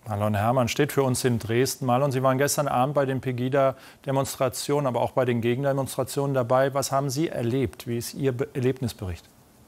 Marlon Herrmann steht für uns in Dresden. Marlon, Sie waren gestern Abend bei den Pegida-Demonstrationen, aber auch bei den Gegendemonstrationen dabei. Was haben Sie erlebt? Wie ist Ihr Erlebnisbericht?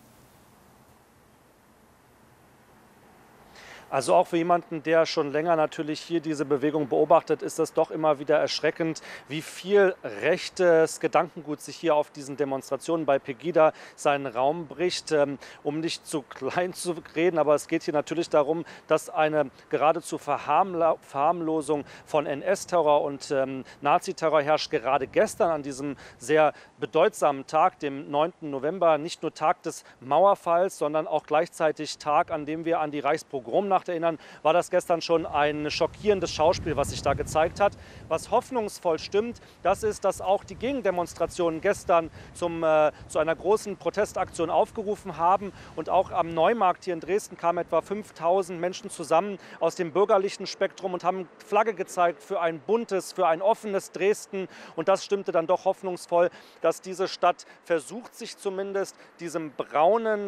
Also auch für jemanden, der schon länger natürlich hier diese Bewegung beobachtet, ist es doch immer wieder erschreckend, wie viel rechtes Gedankengut sich hier auf diesen Demonstrationen bei Pegida seinen Raum bricht. Um nicht zu klein zu reden, aber es geht hier natürlich darum, dass eine geradezu Verharmlosung von NS-Terror und Naziterror herrscht. Gerade gestern an diesem sehr bedeutsamen Tag, dem 9. November, nicht nur Tag des Mauerfalls, sondern auch gleichzeitig Tag, an dem wir an die Reichspogromnacht erinnern, war das gestern schon ein schockierendes Schauspiel, was sich da gezeigt hat. Was hoffnungsvoll stimmt, das ist, dass auch die Gegendemonstrationen gestern zu einer großen Protestaktion aufgerufen haben. Und auch am Neumarkt hier in Dresden kamen etwa 5000 Menschen zusammen aus dem bürgerlichen Spektrum und haben Flagge gezeigt für ein buntes, für ein offenes Dresden. Und das stimmte dann doch hoffnungsvoll, dass diese Stadt versucht, sich zumindest diesem braunen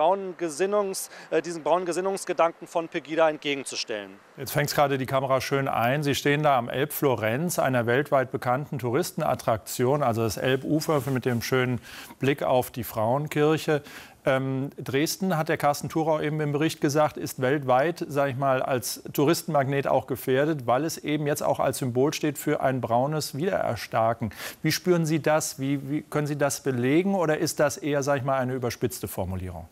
Gesinnungsgedanken von Pegida entgegenzustellen. Jetzt fängt gerade die Kamera schön ein. Sie stehen da am Elbflorenz, einer weltweit bekannten Touristenattraktion, also das Elbufer mit dem schönen Blick auf die Frauenkirche. Dresden, hat der Carsten Thurau eben im Bericht gesagt, ist weltweit, sage ich mal, als Touristenmagnet auch gefährdet, weil es eben jetzt auch als Symbol steht für ein braunes Wiedererstarken. Wie spüren Sie das? Wie können Sie das belegen? Oder ist das eher, sage ich mal, eine überspitzte Formulierung?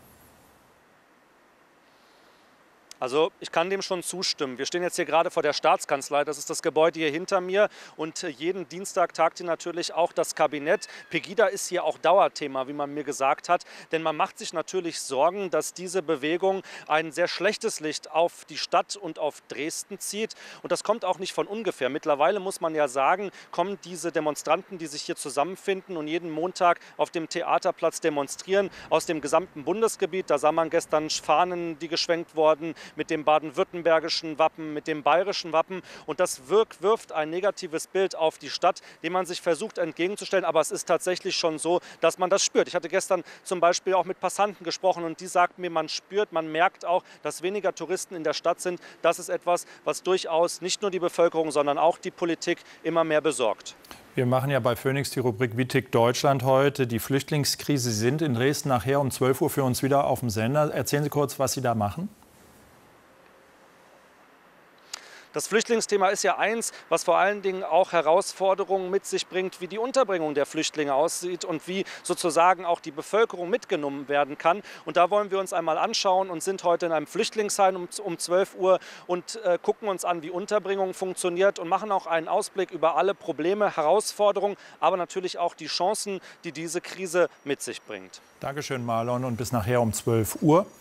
Also ich kann dem schon zustimmen. Wir stehen jetzt hier gerade vor der Staatskanzlei, das ist das Gebäude hier hinter mir, und jeden Dienstag tagt hier natürlich auch das Kabinett. Pegida ist hier auch Dauerthema, wie man mir gesagt hat, denn man macht sich natürlich Sorgen, dass diese Bewegung ein sehr schlechtes Licht auf die Stadt und auf Dresden zieht, und das kommt auch nicht von ungefähr. Mittlerweile muss man ja sagen, kommen diese Demonstranten, die sich hier zusammenfinden und jeden Montag auf dem Theaterplatz demonstrieren, aus dem gesamten Bundesgebiet. Da sah man gestern Fahnen, die geschwenkt wurden, mit dem baden-württembergischen Wappen, mit dem bayerischen Wappen. Und das wirft ein negatives Bild auf die Stadt, dem man sich versucht entgegenzustellen. Aber es ist tatsächlich schon so, dass man das spürt. Ich hatte gestern zum Beispiel auch mit Passanten gesprochen und die sagten mir, man spürt, man merkt auch, dass weniger Touristen in der Stadt sind. Das ist etwas, was durchaus nicht nur die Bevölkerung, sondern auch die Politik immer mehr besorgt. Wir machen ja bei Phoenix die Rubrik Wie tickt Deutschland heute. Die Flüchtlingskrise. Sie sind in Dresden nachher um 12 Uhr für uns wieder auf dem Sender. Erzählen Sie kurz, was Sie da machen. Das Flüchtlingsthema ist ja eins, was vor allen Dingen auch Herausforderungen mit sich bringt, wie die Unterbringung der Flüchtlinge aussieht und wie sozusagen auch die Bevölkerung mitgenommen werden kann. Und da wollen wir uns einmal anschauen und sind heute in einem Flüchtlingsheim um 12 Uhr und gucken uns an, wie Unterbringung funktioniert und machen auch einen Ausblick über alle Probleme, Herausforderungen, aber natürlich auch die Chancen, die diese Krise mit sich bringt. Dankeschön, Marlon, und bis nachher um 12 Uhr.